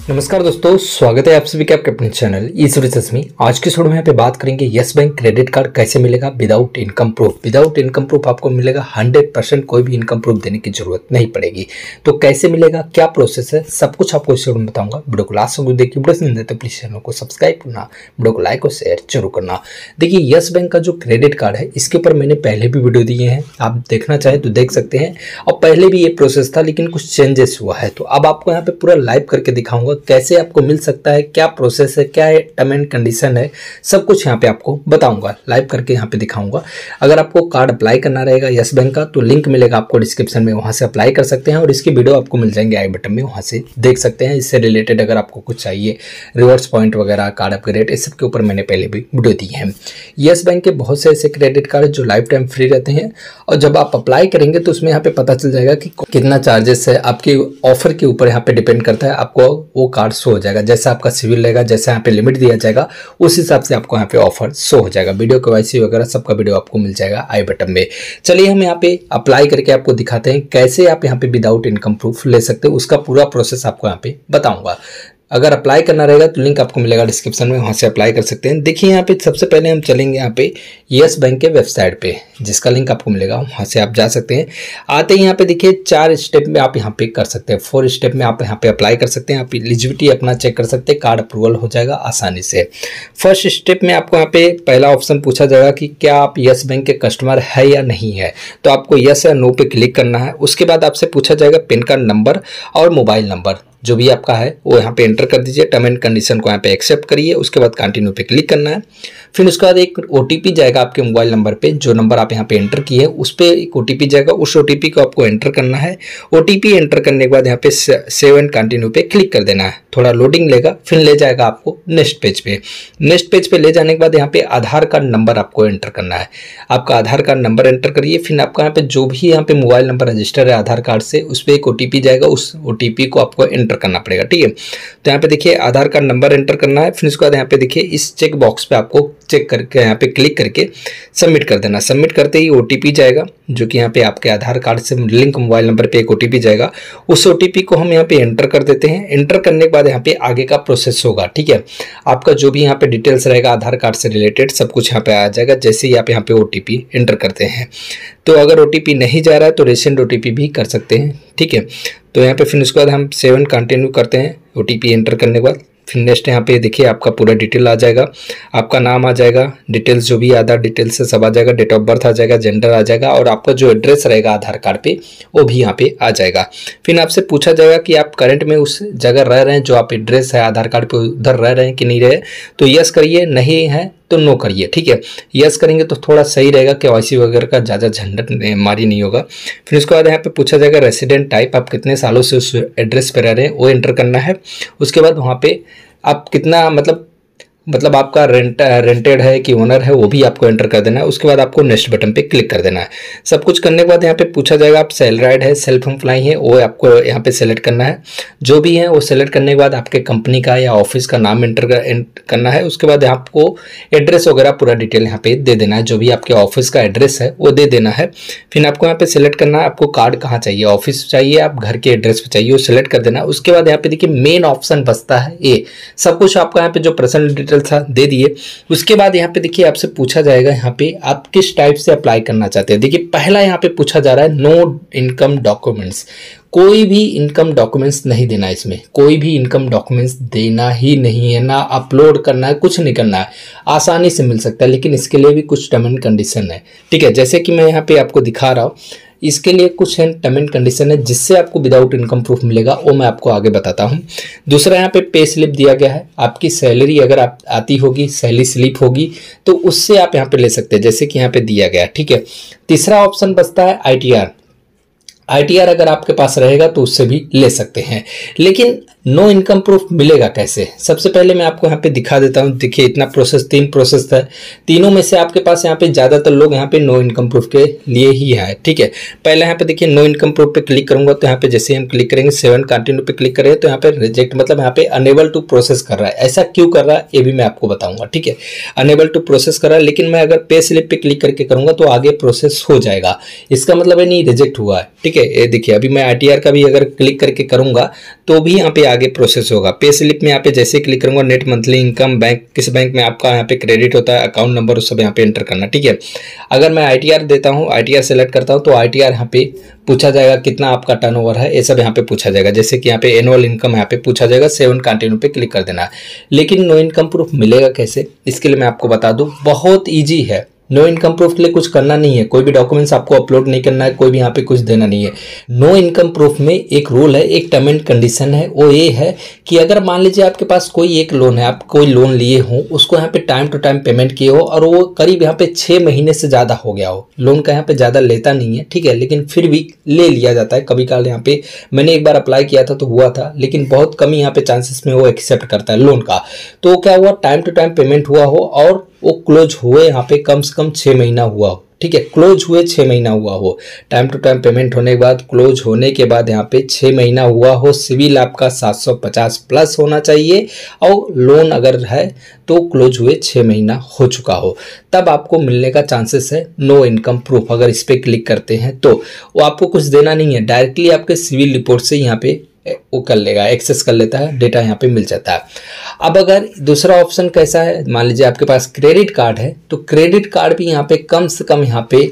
नमस्कार दोस्तों, स्वागत है आप सभी का आपके अपने चैनल इस रिसर्च में। आज के शो में यहाँ पे बात करेंगे यस बैंक क्रेडिट कार्ड कैसे मिलेगा without income proof. Without income proof आपको मिलेगा 100%, कोई भी इनकम प्रूफ देने की जरूरत नहीं पड़ेगी। तो कैसे मिलेगा, क्या प्रोसेस है, सब कुछ आपको इस शो में बताऊंगा। वीडियो को लास्ट तक देखिए। वीडियो पसंद है तो प्लीज चैनल को सब्सक्राइब करना, वीडियो को लाइक और शेयर जरूर करना। देखिए यस बैंक का जो क्रेडिट कार्ड है इसके ऊपर मैंने पहले भी वीडियो दिए हैं, आप देखना चाहे तो देख सकते हैं। और पहले भी ये प्रोसेस था लेकिन कुछ चेंजेस हुआ है। तो अब आपको यहाँ पे पूरा लाइव करके दिखाऊंगा कैसे आपको मिल सकता है, क्या प्रोसेस है, क्या टर्म एंड कंडीशन है, सब कुछ यहाँ पे आपको बताऊंगा, लाइव करके यहाँ पे दिखाऊंगा। अगर आपको कार्ड अप्लाई करना रहेगा यस बैंक का तो लिंक मिलेगा आपको डिस्क्रिप्शन में, वहां से अप्लाई कर सकते हैं। और इसकी वीडियो आपको मिल जाएंगे आई बटन में, वहां से देख सकते हैं। इससे रिलेटेड अगर आपको कुछ चाहिए, रिवॉर्ड्स पॉइंट वगैरह, कार्ड अपग्रेड, इस सब के ऊपर मैंने पहले भी वीडियो दी है। यस बैंक के बहुत से ऐसे क्रेडिट कार्ड जो लाइफ टाइम फ्री रहते हैं, और जब आप अप्लाई करेंगे तो उसमें यहाँ पे पता चल जाएगा कि कितना चार्जेस है। आपके ऑफर के ऊपर यहाँ पे डिपेंड करता है, आपको वो कार्ड शो हो जाएगा। जैसा आपका सिविल रहेगा, जैसा यहाँ पे लिमिट दिया जाएगा, उस हिसाब से आपको यहाँ पे ऑफर शो हो जाएगा। वीडियो केवाईसी वगैरह सबका वीडियो आपको मिल जाएगा आई बटन में। चलिए हम यहाँ पे अप्लाई करके आपको दिखाते हैं कैसे आप यहाँ पे विदाउट इनकम प्रूफ ले सकते हो। उसका पूरा प्रोसेस आपको यहाँ पे बताऊंगा। अगर अप्लाई करना रहेगा तो लिंक आपको मिलेगा डिस्क्रिप्शन में, वहां से अप्लाई कर सकते हैं। देखिए यहाँ पे सबसे पहले हम चलेंगे यहाँ पे यस बैंक के वेबसाइट पे, जिसका लिंक आपको मिलेगा, वहां से आप जा सकते हैं। आते ही यहाँ पे देखिए 4 स्टेप में आप यहाँ पे कर सकते हैं, 4 स्टेप में आप यहाँ पे अप्लाई कर सकते हैं। आप एलिजिबिलिटी अपना चेक कर सकते हैं, कार्ड अप्रूवल हो जाएगा आसानी से। फर्स्ट स्टेप में आपको यहाँ पे पहला ऑप्शन पूछा जाएगा कि क्या आप यस बैंक के कस्टमर है या नहीं है, तो आपको यस या नो पे क्लिक करना है। उसके बाद आपसे पूछा जाएगा पैन कार्ड नंबर और मोबाइल नंबर जो भी आपका है वो यहाँ पे एंटर कर दीजिए। टर्म एंड कंडीशन को यहाँ पे एक्सेप्ट करिए। उसके बाद कंटिन्यू पे क्लिक करना है। फिर उसके बाद एक ओटीपी जाएगा आपके मोबाइल नंबर पे, जो नंबर आप यहाँ पे एंटर किए हैं उस पे एक ओटीपी जाएगा। उस ओटीपी को आपको एंटर करना है। ओटीपी एंटर करने के बाद यहाँ पे सेव एंड कंटिन्यू पे क्लिक कर देना है। थोड़ा लोडिंग लेगा, फिर ले जाएगा आपको नेक्स्ट पेज पे। नेक्स्ट पेज पे ले जाने के बाद यहाँ पे आधार कार्ड नंबर आपको एंटर करना है। आपका आधार कार्ड नंबर एंटर करिए। फिर आपका यहाँ पे जो भी यहाँ पे मोबाइल नंबर रजिस्टर है आधार कार्ड से, उस पर एक ओटीपी जाएगा, उस ओटीपी को आपको एंटर करना पड़ेगा। ठीक है, तो यहाँ पे देखिए आधार कार्ड नंबर एंटर करना है। फिर उसके बाद यहाँ पे देखिए इस चेक बॉक्स पे आपको चेक करके यहाँ पे क्लिक करके सबमिट कर देना। सबमिट करते ही ओटीपी जाएगा, जो कि यहाँ पे आपके आधार कार्ड से लिंक मोबाइल नंबर पे एक ओटीपी जाएगा। उस ओटीपी को हम यहाँ पे एंटर कर देते हैं। एंटर करने के बाद यहाँ पे आगे का प्रोसेस होगा। ठीक है, आपका जो भी यहाँ पे डिटेल्स रहेगा आधार कार्ड से रिलेटेड सब कुछ यहाँ पे आ जाएगा जैसे ही आप यहाँ पे ओटीपी एंटर करते हैं। तो अगर ओटीपी नहीं जा रहा है तो रिसेंट ओटीपी भी कर सकते हैं। ठीक है, तो यहाँ पे फिर उसके बाद हम 7 कंटिन्यू करते हैं ओटीपी एंटर करने के बाद। फिर नेक्स्ट यहाँ पे देखिए आपका पूरा डिटेल आ जाएगा, आपका नाम आ जाएगा, डिटेल्स जो भी आधार डिटेल्स से सब आ जाएगा, डेट ऑफ बर्थ आ जाएगा, जेंडर आ जाएगा, और आपका जो एड्रेस रहेगा आधार कार्ड पे वो भी यहाँ पे आ जाएगा। फिर आपसे पूछा जाएगा कि आप करंट में उस जगह रह रहे हैं, जो आप एड्रेस है आधार कार्ड पे उधर रह रहे हैं कि नहीं रहे, तो यस करिए, नहीं है तो नो करिए। ठीक है, यस करेंगे तो थोड़ा सही रहेगा, केवाईसी वगैरह का ज़्यादा झंझट मारी नहीं होगा। फिर उसके बाद यहाँ पे पूछा जाएगा रेसिडेंट टाइप, आप कितने सालों से उस एड्रेस पे रह रहे हैं वो एंटर करना है। उसके बाद वहाँ पे आप कितना मतलब आपका रेंटेड है कि ओनर है वो भी आपको एंटर कर देना है। उसके बाद आपको नेक्स्ट बटन पे क्लिक कर देना है। सब कुछ करने के बाद यहाँ पे पूछा जाएगा आप सैलराइड है, सेल्फ एम्प्लॉय है, वो आपको यहाँ पे सेलेक्ट करना है। जो भी है वो सेलेक्ट करने के बाद आपके कंपनी का या ऑफिस का नाम एंटर करना है। उसके बाद आपको एड्रेस वगैरह पूरा डिटेल यहाँ पे दे देना है, जो भी आपके ऑफिस का एड्रेस है वो दे देना है। फिर आपको यहाँ पे सिलेक्ट करना है आपको कार्ड कहाँ चाहिए, ऑफिस चाहिए, आप घर के एड्रेस पे चाहिए, वो सिलेक्ट कर देना है। उसके बाद यहाँ पे देखिए मेन ऑप्शन बचता है ये, सब कुछ आपको यहाँ पे जो पर्सनल डिटेल था दे दिए। उसके बाद यहाँ पे देखिए आपसे पूछा जाएगा यहाँ पे आप किस टाइप से अप्लाई करना चाहते हैं। देखिए पहला यहाँ पे पूछा जा रहा है नो इनकम डॉक्यूमेंट्स, कोई भी इनकम डॉक्यूमेंट्स नहीं देना है। इसमें कोई भी इनकम डॉक्यूमेंट्स देना ही नहीं है, ना अपलोड करना है, कुछ नहीं करना है, आसानी से मिल सकता है। लेकिन इसके लिए भी कुछ टर्म एंड कंडीशन है। ठीक है, जैसे कि मैं यहाँ पे आपको दिखा रहा हूँ, इसके लिए कुछ है टर्म एंड कंडीशन है जिससे आपको विदाउट इनकम प्रूफ मिलेगा, वो मैं आपको आगे बताता हूँ। दूसरा यहाँ पे स्लिप दिया गया है, आपकी सैलरी अगर आप आती होगी, सैलरी स्लिप होगी तो उससे आप यहाँ पे ले सकते हैं, जैसे कि यहाँ पे दिया गया है। ठीक है, तीसरा ऑप्शन बचता है ITR अगर आपके पास रहेगा तो उससे भी ले सकते हैं। लेकिन नो इनकम प्रूफ मिलेगा कैसे, सबसे पहले मैं आपको यहाँ पे दिखा देता हूँ। देखिए इतना प्रोसेस, 3 प्रोसेस था, तीनों में से आपके पास यहाँ पे ज़्यादातर लोग यहाँ पे नो इनकम प्रूफ के लिए ही है। ठीक है, पहले यहाँ पे देखिए नो इनकम प्रूफ पे क्लिक करूंगा तो यहाँ पे जैसे हम क्लिक करेंगे 7 कंटिन्यू पे क्लिक करेंगे तो यहाँ पे रिजेक्ट, मतलब यहाँ पे अनेबल टू प्रोसेस कर रहा है। ऐसा क्यों कर रहा है ये भी मैं आपको बताऊंगा। ठीक है, अनेबल टू प्रोसेस कर रहा है, लेकिन मैं अगर पे स्लिप पे क्लिक करके करूंगा तो आगे प्रोसेस हो जाएगा, इसका मतलब है नहीं रिजेक्ट हुआ है। ठीक है, ये देखिए अभी मैं ITR का भी अगर क्लिक करके करूंगा तो भी यहाँ पे आ आगे प्रोसेस होगा। पे स्लिप में यहाँ पे जैसे क्लिक करूंगा, नेट मंथली इनकम, बैंक किस बैंक में आपका यहाँ पे क्रेडिट होता है, अकाउंट नंबर उस सब यहाँ पे एंटर करना, ठीक है। अगर मैं ITR देता हूँ, ITR सेलेक्ट करता हूँ तो ITR यहाँ पे पूछा जाएगा कितना आपका टर्नओवर है, ये सब यहाँ पे पूछा जाएगा। जैसे कि यहाँ पे एनुअल इनकम यहाँ पे पूछा जाएगा, 7 कंटिन्यू पे क्लिक कर देना है। लेकिन नो इनकम प्रूफ मिलेगा कैसे, इसके लिए मैं आपको बता दूं, बहुत ईजी है। नो इनकम प्रूफ के लिए कुछ करना नहीं है, कोई भी डॉक्यूमेंट्स आपको अपलोड नहीं करना है, कोई भी यहाँ पे कुछ देना नहीं है। नो इनकम प्रूफ में एक रूल है, एक टर्म एंड कंडीशन है, वो ये है कि अगर मान लीजिए आपके पास कोई एक लोन है, आप कोई लोन लिए हो, उसको यहाँ पे टाइम टू टाइम पेमेंट किए हो और वो करीब यहाँ पे 6 महीने से ज़्यादा हो गया हो, लोन का यहाँ पे ज़्यादा लेता नहीं है, ठीक है, लेकिन फिर भी ले लिया जाता है कभी कभार। यहाँ पे मैंने एक बार अप्लाई किया था तो हुआ था, लेकिन बहुत कम यहाँ पे चांसेस में वो एक्सेप्ट करता है लोन का। तो क्या हुआ, टाइम टू टाइम पेमेंट हुआ हो और वो क्लोज हुए यहाँ पे कम से कम 6 महीना हुआ हो, ठीक है, क्लोज हुए 6 महीना हुआ हो, टाइम टू टाइम पेमेंट होने के बाद, क्लोज होने के बाद यहाँ पे 6 महीना हुआ हो, सिविल आपका 750 प्लस होना चाहिए और लोन अगर है तो क्लोज हुए 6 महीना हो चुका हो, तब आपको मिलने का चांसेस है नो इनकम प्रूफ। अगर इस पर क्लिक करते हैं तो वो आपको कुछ देना नहीं है, डायरेक्टली आपके सिविल रिपोर्ट से यहाँ पे वो कर लेगा, एक्सेस कर लेता है, डेटा यहाँ पे मिल जाता है। अब अगर दूसरा ऑप्शन कैसा है, मान लीजिए आपके पास क्रेडिट कार्ड है, तो क्रेडिट कार्ड भी यहाँ पे कम से कम यहाँ पे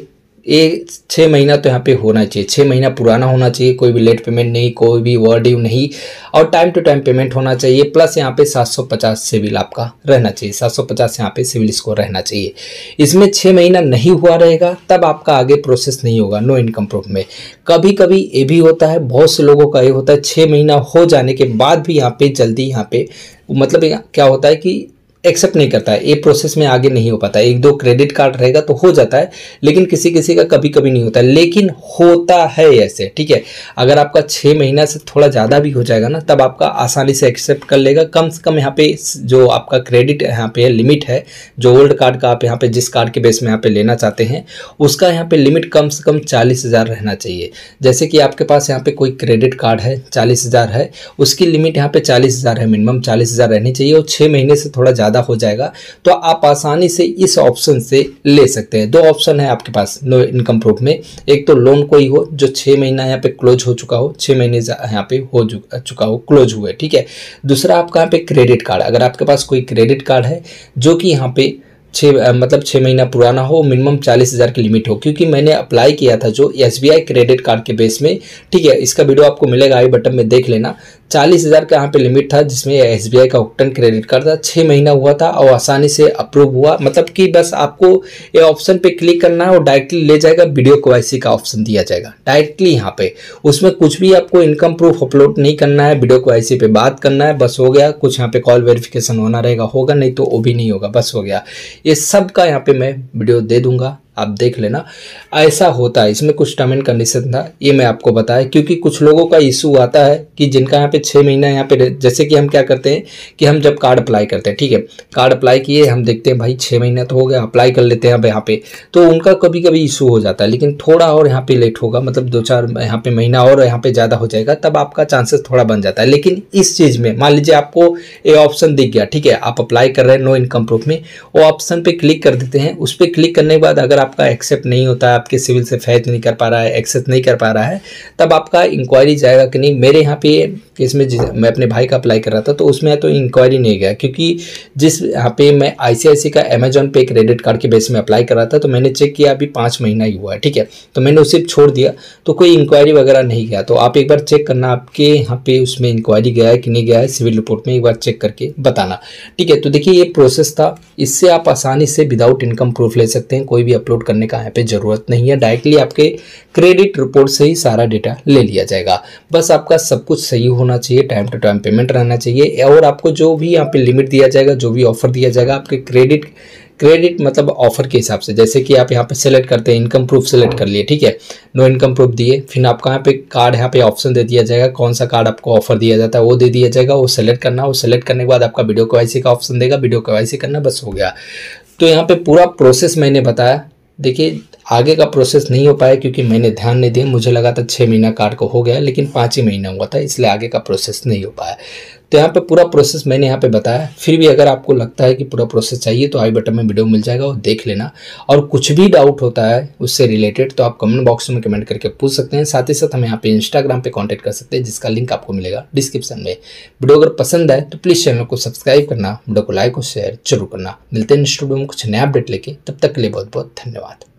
6 महीना तो यहाँ पे होना चाहिए, 6 महीना पुराना होना चाहिए, कोई भी लेट पेमेंट नहीं, कोई भी ओवर ड्यू नहीं, और टाइम टू टाइम पेमेंट होना चाहिए, प्लस यहाँ पे 750 सिविल आपका रहना चाहिए, 750 यहाँ पे सिविल स्कोर रहना चाहिए। इसमें 6 महीना नहीं हुआ रहेगा तब आपका आगे प्रोसेस नहीं होगा नो इनकम प्रूफ में। कभी कभी ये भी होता है, बहुत से लोगों का ये होता है 6 महीना हो जाने के बाद भी यहाँ पे जल्दी यहाँ पे मतलब क्या होता है कि एक्सेप्ट नहीं करता है, ये प्रोसेस में आगे नहीं हो पाता है। 1-2 क्रेडिट कार्ड रहेगा तो हो जाता है, लेकिन किसी किसी का कभी कभी नहीं होता है, लेकिन होता है ऐसे, ठीक है। अगर आपका 6 महीना से थोड़ा ज़्यादा भी हो जाएगा ना, तब आपका आसानी से एक्सेप्ट कर लेगा। कम से कम यहाँ पे जो आपका क्रेडिट यहाँ पे लिमिट है, जो ओल्ड कार्ड का आप यहाँ पे जिस कार्ड के बेस में यहाँ पे लेना चाहते हैं, उसका यहाँ पे लिमिट कम से कम 40,000 रहना चाहिए। जैसे कि आपके पास यहाँ पे कोई क्रेडिट कार्ड है 40,000 है, उसकी लिमिट यहाँ पे 40,000 है, मिनिमम 40,000 रहनी चाहिए, और 6 महीने से थोड़ा ज़्यादा हो जाएगा तो आप आसानी से इस ऑप्शन से ले सकते हैं। 2 ऑप्शन है आपके पास नो इनकम प्रूफ में, एक तो लोन कोई हो जो 6 महीना यहाँ पे क्लोज हो चुका हो, 6 महीने यहाँ पे हो चुका हो, क्लोज हुए, ठीक है। दूसरा आपका यहाँ पे क्रेडिट कार्ड, अगर आपके पास कोई क्रेडिट कार्ड है जो कि यहाँ पे 6 महीना पुराना हो, मिनिमम 40,000 की लिमिट हो, क्योंकि मैंने अप्लाई किया था जो SBI क्रेडिट कार्ड के बेस में, ठीक है, इसका वीडियो आपको मिलेगा आई बटन में, देख लेना। 40,000 का यहाँ पे लिमिट था, जिसमें SBI का ऑक्टन क्रेडिट कार्ड था, 6 महीना हुआ था और आसानी से अप्रूव हुआ। मतलब कि बस आपको ये ऑप्शन पे क्लिक करना है और डायरेक्टली ले जाएगा, वीडियो KYC का ऑप्शन दिया जाएगा डायरेक्टली यहाँ पे, उसमें कुछ भी आपको इनकम प्रूफ अपलोड नहीं करना है, वीडियो KYC पे बात करना है, बस हो गया। कुछ यहाँ पे कॉल वेरिफिकेशन होना रहेगा, होगा नहीं तो वो भी नहीं होगा, बस हो गया। ये सब का यहाँ पे मैं वीडियो दे दूंगा, आप देख लेना। ऐसा होता है, इसमें कुछ टर्म एंड कंडीशन था, ये मैं आपको बताया, क्योंकि कुछ लोगों का इशू आता है कि जिनका यहाँ पे 6 महीना यहाँ पे, जैसे कि हम क्या करते हैं कि हम जब कार्ड अप्लाई करते हैं, ठीक है, कार्ड अप्लाई किए, हम देखते हैं भाई 6 महीना तो हो गया, अप्लाई कर लेते हैं अब यहाँ पे, तो उनका कभी कभी इशू हो जाता है, लेकिन थोड़ा और यहाँ पे लेट होगा, मतलब 2-4 यहाँ पे महीना और यहाँ पे ज़्यादा हो जाएगा, तब आपका चांसेस थोड़ा बन जाता है। लेकिन इस चीज़ में मान लीजिए आपको ये ऑप्शन दिख गया, ठीक है, आप अप्लाई कर रहे हैं नो इनकम प्रूफ में, वो ऑप्शन पे क्लिक कर देते हैं। उस पर क्लिक करने के बाद अगर आपका एक्सेप्ट नहीं होता है, आपके सिविल से फैच नहीं कर पा रहा है, एक्सेप्ट नहीं कर पा रहा है, तब आपका इंक्वायरी जाएगा कि नहीं। मेरे यहाँ पे केस में मैं अपने भाई का अप्लाई कर रहा था तो उसमें तो इंक्वायरी नहीं गया, क्योंकि जिस यहाँ पे मैं ICICI का अमेजॉन पे क्रेडिट कार्ड के बेस में अप्लाई कर रहा था, तो मैंने चेक किया अभी 5 महीना ही हुआ है, ठीक है, तो मैंने उसे छोड़ दिया, तो कोई इंक्वायरी वगैरह नहीं गया। तो आप एक बार चेक करना आपके यहाँ पे उसमें इंक्वायरी गया है कि नहीं गया है, सिविल रिपोर्ट में एक बार चेक करके बताना, ठीक है। तो देखिए ये प्रोसेस था, इससे आप आसानी से विदाउट इनकम प्रूफ ले सकते हैं, कोई भी अपलोड करने का यहाँ पे जरूरत नहीं है, डायरेक्टली आपके क्रेडिट रिपोर्ट से ही सारा डेटा ले लिया जाएगा। बस आपका सब कुछ सही होना चाहिए, टाइम टू टाइम पेमेंट रहना चाहिए, और आपको जो भी यहाँ पे लिमिट दिया जाएगा, जो भी ऑफर दिया जाएगा आपके क्रेडिट मतलब ऑफर के हिसाब से, जैसे कि आप यहाँ पे सेलेक्ट करते हैं, इनकम प्रूफ सेलेक्ट कर लिए, ठीक है, नो इनकम प्रूफ दिए, फिर आपका यहाँ पे कार्ड यहाँ पे ऑप्शन दे दिया जाएगा, कौन सा कार्ड आपको ऑफर दिया जाता है वो दे दिया जाएगा, वो सेलेक्ट करना, वो सेलेक्ट करने के बाद आपका वीडियो KYC का ऑप्शन देगा, वीडियो KYC करना, बस हो गया। तो यहाँ पे पूरा प्रोसेस मैंने बताया। देखिए आगे का प्रोसेस नहीं हो पाया क्योंकि मैंने ध्यान नहीं दिया, मुझे लगा था 6 महीना कार्ड को हो गया, लेकिन 5 ही महीना हुआ था, इसलिए आगे का प्रोसेस नहीं हो पाया। तो यहाँ पे पूरा प्रोसेस मैंने यहाँ पे बताया। फिर भी अगर आपको लगता है कि पूरा प्रोसेस चाहिए तो आई बटन में वीडियो मिल जाएगा, वो देख लेना। और कुछ भी डाउट होता है उससे रिलेटेड तो आप कमेंट बॉक्स में कमेंट करके पूछ सकते हैं। साथ ही साथ हमें यहाँ पे इंस्टाग्राम पे कांटेक्ट कर सकते हैं, जिसका लिंक आपको मिलेगा डिस्क्रिप्शन में। वीडियो अगर पसंद आए तो प्लीज़ चैनल को सब्सक्राइब करना, वीडियो को लाइक और शेयर जरूर करना। मिलते हैं नेक्स्ट वीडियो में कुछ नया अपडेट लेके, तब तक के लिए बहुत बहुत धन्यवाद।